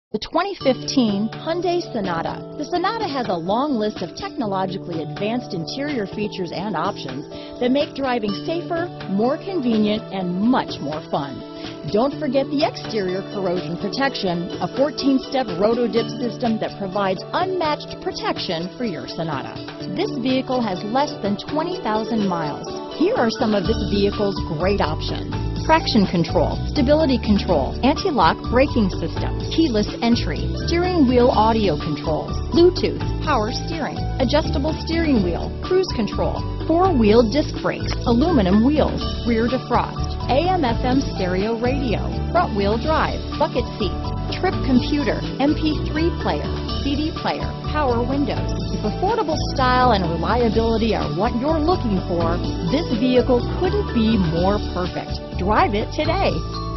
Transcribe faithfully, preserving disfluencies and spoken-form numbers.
The twenty fifteen Hyundai Sonata. The Sonata has a long list of technologically advanced interior features and options that make driving safer, more convenient, and much more fun. Don't forget the exterior corrosion protection, a fourteen step roto-dip system that provides unmatched protection for your Sonata. This vehicle has less than twenty thousand miles. Here are some of this vehicle's great options: traction control, stability control, anti-lock braking system, keyless entry, steering wheel audio controls, Bluetooth, power steering, adjustable steering wheel, cruise control, four-wheel disc brakes, aluminum wheels, rear defrost, A M F M stereo radio, front-wheel drive, bucket seats, trip computer, M P three player, C D player, power windows. If affordable style and reliability are what you're looking for, this vehicle couldn't be more perfect. Drive it today.